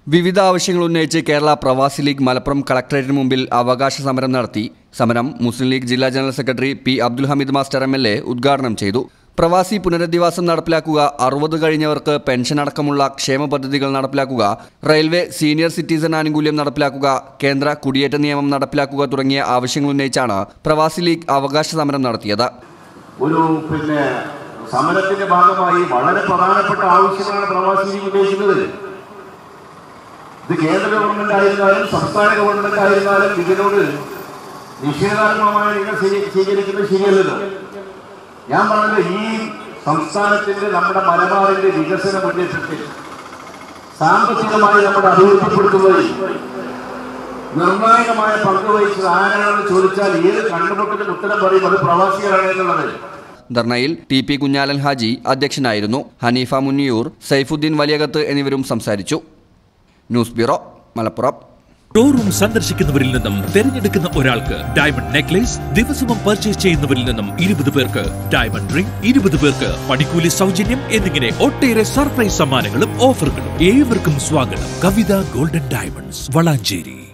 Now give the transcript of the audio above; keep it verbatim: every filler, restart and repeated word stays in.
വിവിധ ആവശ്യങ്ങൾ ഉന്നയിച്ച് കേരള പ്രവാസി ലീഗ് മലപ്പുറം കളക്ടറേറ്റിന് മുമ്പിൽ അവകാശ സമരം നടത്തി. സമരം മുസ്ലിം ലീഗ് ജില്ലാ general secretary P Abdul Hameed master M L A ഉദ്ഘാടനം ചെയ്തു. പ്രവാസി പുനരധിവാസം നടപ്പിലാക്കുക, അറുപത് കഴിഞ്ഞവർക്ക് പെൻഷൻ അടക്കമുള്ള ക്ഷേമ പദ്ധതികൾ നടപ്പിലാക്കുക, റെയിൽവേ സീനിയർ സിറ്റിസൺ ആനുകൂല്യം നടപ്പിലാക്കുക, കേന്ദ്ര കുടിയേറ്റ നിയമം നടപ്പിലാക്കുക തുടങ്ങിയ ആവശ്യങ്ങൾ ഉന്നയിച്ചാണ് പ്രവാസി ലീഗ് അവകാശ സമരം നടത്തിയത്. ഒരു പിന്നെ സമരത്തിന്റെ ഭാഗമായി വളരെ പ്രധാനപ്പെട്ട ആവശ്യങ്ങളാണ് പ്രവാസി ലീഗ് ഉന്നയിക്കുന്നത്. ഇത് കേന്ദ്ര ഗവൺമെന്റ് ആയിരുന്നാലും സംസ്ഥാന ഗവൺമെന്റ് ആയിരുന്നാലും ഇതിനോട് നിഷേധാത്മകമായി നിങ്ങൾ സ്വീകരിക്കുന്നത് ശരിയല്ലല്ലോ. ഞാൻ പറഞ്ഞത് ഈ സംസ്ഥാനത്തിന്റെ നമ്മുടെ മലബാറിന്റെ വികസന മുന്നേറ്റത്തിൽ സാമ്പത്തികമായി നമ്മുടെ അഭിവൃദ്ധിപ്പെടുത്തുന്നതിൽ നിർണായകമായ പങ്ക് വഹിച്ചത് ആരാണെന്ന് ചോദിച്ചാൽ ഏത് കണ്ണുപൊട്ടിന്റെ ഉത്തരം പറയും അത് പ്രവാസികളാണ് എന്നുള്ളത്. ധർണയിൽ ടി പി കുഞ്ഞാലൻ ഹാജി അധ്യക്ഷനായിരുന്നു. ഹനീഫ മുന്നിയൂർ, സൈഫുദ്ദീൻ വലിയകത്ത് എന്നിവരും സംസാരിച്ചു. News bureau, Malappuram. ഷോറൂം സന്ദർശിക്കുന്നവരിൽ നിന്നും തിരഞ്ഞെടുക്കുന്ന ഒരാൾക്ക് ഡയമണ്ട് നെക്ലേസ്, ദിവസവും പർച്ചേസ് ചെയ്യുന്നവരിൽ നിന്നും ഇരുപത് പേർക്ക് ഡയമണ്ട് റിംഗ്, ഇരുപത് പേർക്ക് പണിക്കൂലി സൗജന്യം എന്നിങ്ങനെ ഒട്ടേറെ സർപ്രൈസ് സമ്മാനങ്ങളും ഓഫറുകളും. ഏവർക്കും സ്വാഗതം. Kavitha golden diamonds, Valanchery.